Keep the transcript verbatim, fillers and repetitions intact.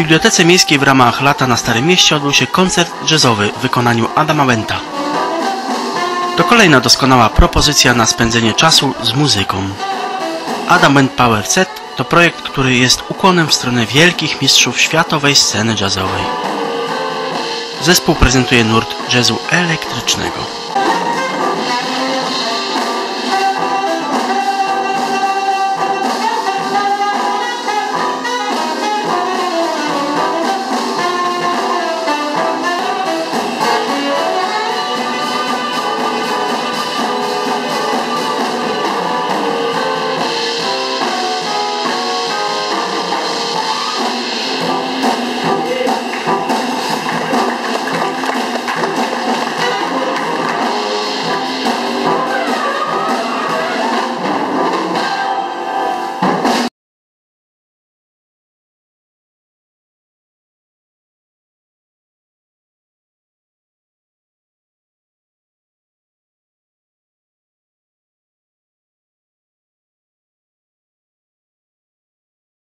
Bibliotece Miejskiej w ramach Lata na Starym Mieście odbył się koncert jazzowy w wykonaniu Adama Benta. To kolejna doskonała propozycja na spędzenie czasu z muzyką. Adam Bent Power Set to projekt, który jest ukłonem w stronę wielkich mistrzów światowej sceny jazzowej. Zespół prezentuje nurt jazzu elektrycznego.